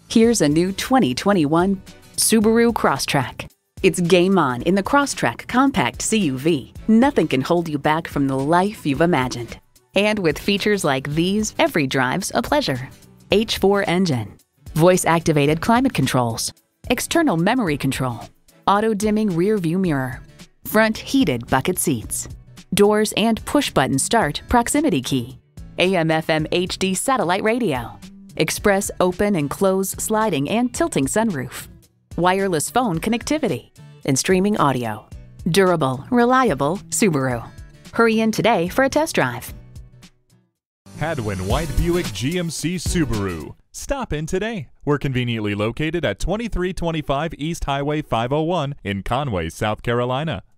Here's a new 2021 Subaru Crosstrek. It's game on in the Crosstrek Compact CUV. Nothing can hold you back from the life you've imagined. And with features like these, every drive's a pleasure. H4 engine, voice-activated climate controls, external memory control, auto-dimming rear-view mirror, front heated bucket seats, doors and push-button start proximity key, AM/FM HD satellite radio, express open and close sliding and tilting sunroof, wireless phone connectivity, and streaming audio. Durable, reliable Subaru. Hurry in today for a test drive. Hadwin White Buick GMC Subaru. Stop in today. We're conveniently located at 2325 East Highway 501 in Conway, South Carolina.